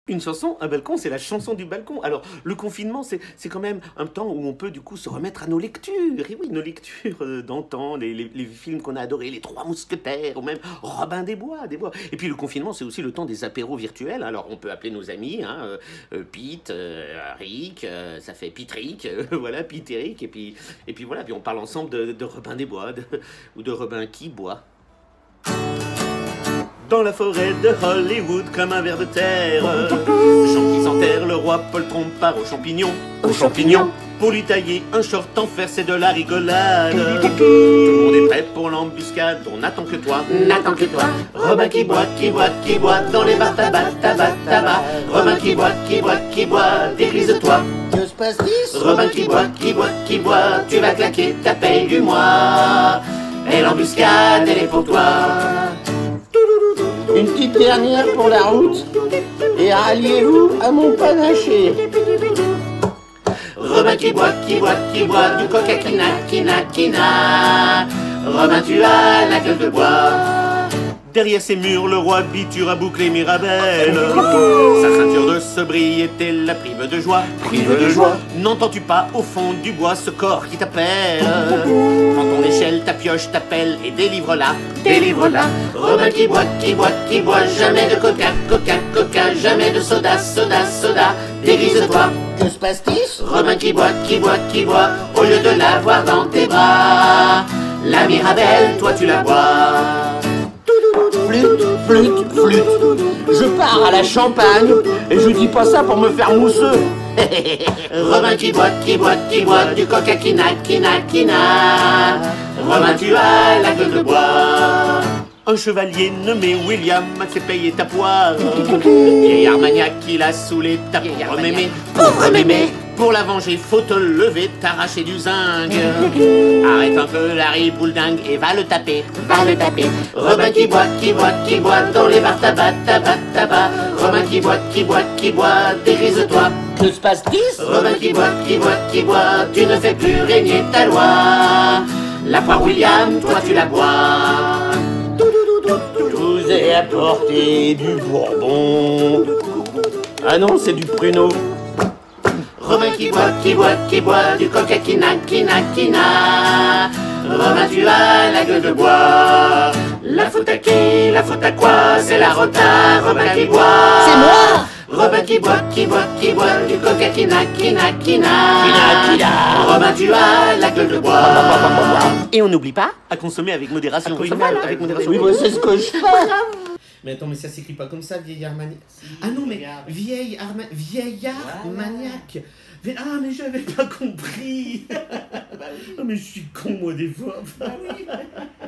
Une chanson, un balcon, c'est la chanson du balcon. Alors, le confinement, c'est quand même un temps où on peut du coup se remettre à nos lectures. Et oui, nos lectures d'antan, les films qu'on a adorés, Les Trois Mousquetaires, ou même Robin des Bois, des Bois. Et puis le confinement, c'est aussi le temps des apéros virtuels. Alors, on peut appeler nos amis, hein, Pete, Rick, ça fait Pitrick, voilà, Pete et Rick. Et puis voilà, puis on parle ensemble de Robin des Bois, ou de Robin qui boit. Dans la forêt de Hollywood, comme un ver de terre, Jean qui s'enterre, le roi Paul Trompe part aux champignons. Aux champignons. Pour lui tailler un short en fer, c'est de la rigolade. Tout le monde est prêt pour l'embuscade, on n'attend que toi. N'attends que toi. Robin qui boit, qui boit, qui boit, dans les bars tabac, tabac, tabac. Robin qui boit, qui boit, qui boit, dégrise-toi. Que se passe-t-il? Robin qui boit, qui boit, qui boit, tu vas claquer ta paye du mois. Et l'embuscade, elle est pour toi. Une petite dernière pour la route, et ralliez-vous à mon panaché. Robin qui boit, qui boit, qui boit, du coca quina, quina, quina. Robin, tu as la gueule de bois. Derrière ces murs, le roi Biture a bouclé Mirabelle. Sa ceinture de sobriété la prive de joie. Prive de joie. N'entends-tu pas au fond du bois ce corps qui t'appelle? Prends ton échelle, ta pioche, ta pelle et délivre-la, délivre-la. Robin qui boit, qui boit, qui boit, jamais de coca, coca, coca, jamais de soda, soda, soda, dégrise-toi. Que se passe-t-il? Robin qui boit, qui boit, qui boit, au lieu de l'avoir dans tes bras, la Mirabelle, toi tu la bois. Flûte, flûte, flûte. Je pars à la Champagne, et je dis pas ça pour me faire mousseux. Robin qui boit, qui boit, qui boit, du coca quina, quina, quina. Robin, tu as la gueule de bois. Un chevalier nommé William s'est payé ta poire. Vieillard maniaque qui l'a saoulé, ta pauvre mémé. Pauvre mémé. Pour la venger, faut te lever, t'arracher du zinc. Arrête un peu la ribouledingue et va le taper, va le taper. Robin qui boit, qui boit, qui boit, dans les bars tabac, tabac, tabac. Robin qui boit, qui boit, qui boit, dégrise-toi. Que se passe-t-il? Robin qui boit, qui boit, qui boit, tu ne fais plus régner ta loi. La poire William, toi tu la bois. Je vous ai apporté du Bourbon. Ah non, c'est du pruneau. Robin qui boit, qui boit, qui boit, du coca quina, quina, quina. Robin, tu as la gueule de bois. La faute à qui? La faute à quoi? C'est la rota, Robin qui boit. C'est moi! Robin qui boit, qui boit, qui boit, du coca quina, quina, quina. Quina, quina. Robin, tu as la gueule de bois. Et on n'oublie pas à consommer avec modération. Oui, avec modération. Oui, moi, c'est ce que je fais. Mais attends, mais ça s'écrit pas comme ça, vieillard maniaque. Ah non, mais vieillard maniaque. Ah, mais j'avais pas compris. Ah, mais je suis con, moi, des fois.